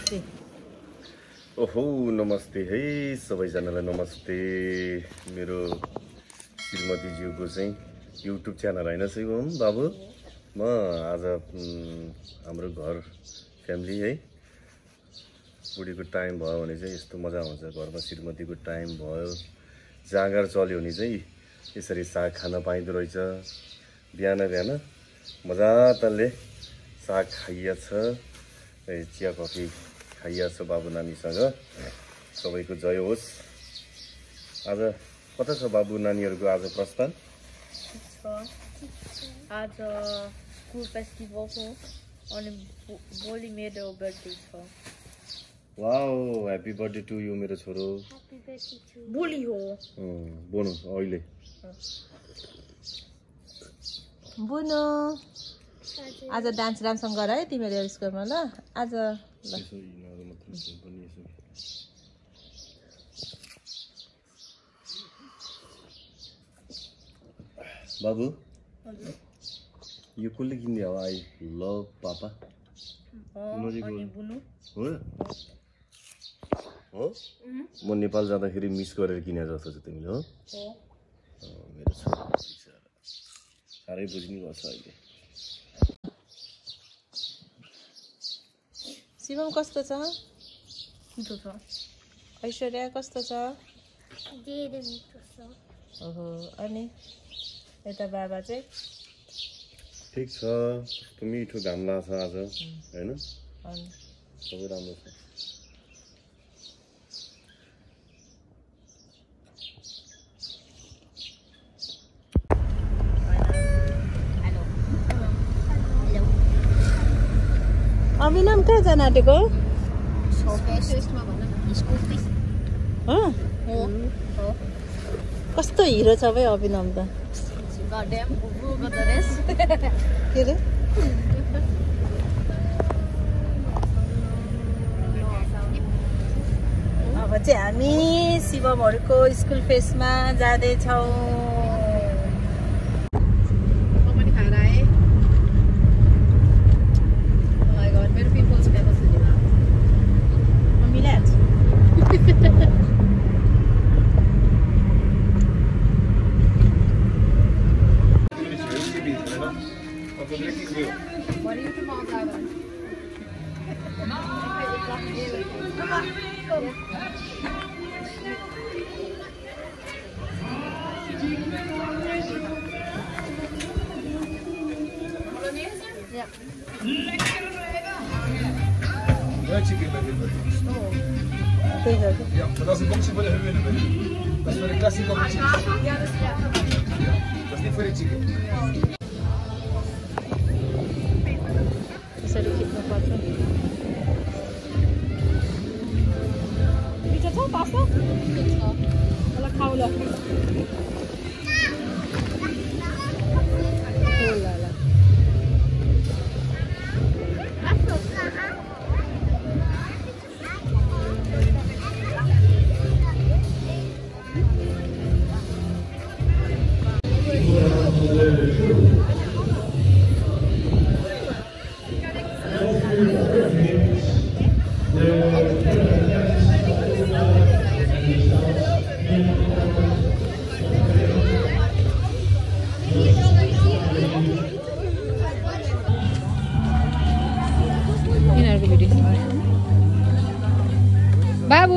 नमस्ते ओहो नमस्ते है सबैजनालाई नमस्ते मेरो श्रीमतीज्यूको चाहिँ युट्युब च्यानल हैन शिवम बाबु म आज हाम्रो घर फ्यामिली है बुढीको टाइम भयो भने चाहिँ यस्तो मजा आउँछ घरमा श्रीमतीको टाइम भयो जाँगर चल्यो भने चाहिँ यसरी साग खान पाइँदो रहेछ बिहान बिहान मजाले साग खाइएछ चिया कफी खाइएछ बाबु नानीसँग सबैको जय होस् आज कता छ बाबु नानीहरुको आज प्रस्थान आज स्कुल फेस्टिभल हो अनि भोलि मेरो बर्थडे छ wow happy birthday to you मेरो छोरो भोलि हो बोनु अहिले बुनु आज डान्स राम्रोसँग गर है तिमीले स्कुलमा ल आज ल बाबु यो कसले किन्ने हो आई लभ पापा अनि बुनु हो हो म नेपाल जाँदाखेरि मिस गरेर किने जस्तो छ तिमीले हो मेरो छोरा साह्रै बुझ्नु पर्छ अहिले शिवम कस्तो छ मिठो छ ऐश्वर्या कस्तो छ धेरै मिठो छ ओहो अनि यता बाबा चाहिँ ठिक छ कस्तो मिठो घाम लाग्छ आज हैन अनि सबै राम्रो छ अभिनम कहाँ जान आँटेको कस्तो हिरो छ भाइ अभिनम त के रे अब चाहिँ हामी शिवमहरूको स्कुल फेस्टमा जाँदैछौँ Ja, maar dat is een boxje voor de huwelijken. Dat is voor de klassieke boxje. Ja, dat is niet voor de chicken. यसरी खिच्नु पर्छ मिठो छ पास्ता ल खाऊ ल बाबु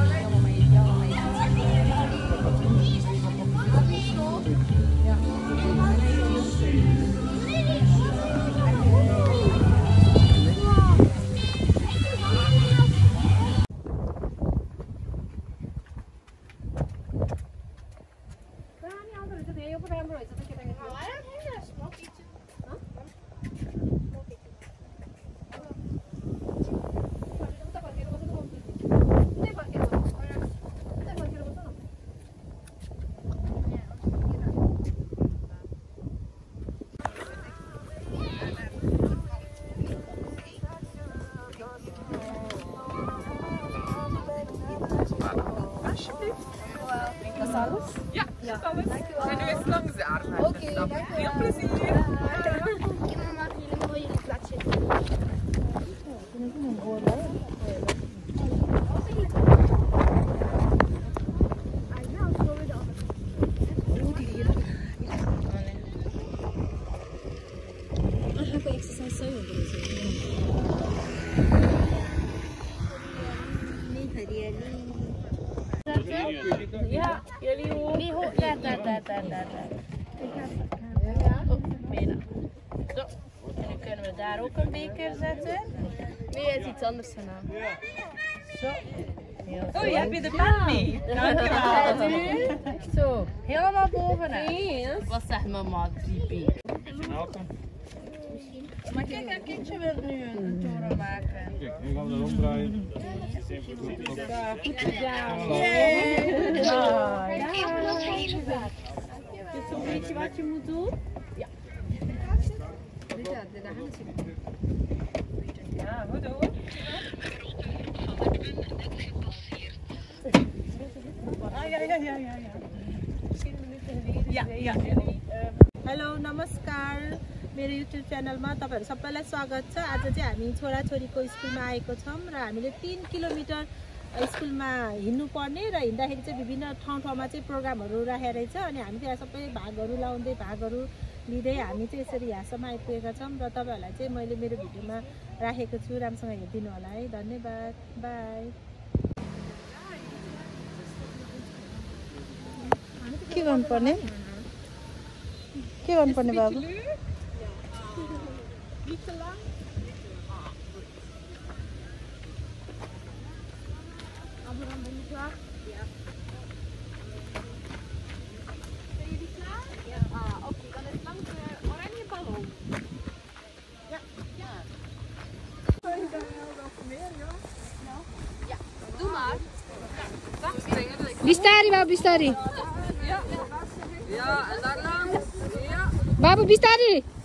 Ja, alles. En nu is langs de armen. Oké, veel plezier. Ik heb maar een mooie plaatje. Nee, daar. Oh, bijna. Zo. En nu kunnen we daar ook een beker zetten. Nee, het is iets anders gedaan. Zo. Heel Oh, je hebt je de pen mee. Dankjewel. En nu, zo, helemaal bovenaan. Wat zegt mama? 3B. Maar kijk, een kindje wil nu een toren maken. Kijk, nu gaan we dat omdraaien. Ja, goed gedaan. Zo weet je wat je moet doen? Ja. Ja, goed hoor. Ja. Hello नमस्कार मेरो YouTube च्यानलमा तपाईहरु सबैलाई स्वागत छ। आज चाहिँ हामी छोराछोरीको स्कुलमा आएको छौं र हामीले 3 किलोमिटर स्कुलमा हिँड्नु पर्ने र हिँड्दाखेरि चाहिँ विभिन्न ठाउँमा चाहिँ प्रोग्रामहरु राखेको रहेछ अनि हामी त्यहाँ सबै भागहरु लाउँदै भागहरु लिँदै हामी चाहिँ यसरी यहाँसम्म आइपुगेका छौं र तपाईहरुलाई चाहिँ मैले मेरो भिडियोमा राखेको छु। राम्रोसँग हेरिदिनु होला है। धन्यवाद। बाइ। के गर्नुपर्ने? के गर्नुपर्ने बाबु? Doe maar. Zacht springen. Bistari, Babu, bistari. Ja, en daar langs. Ja. Babu, bistari.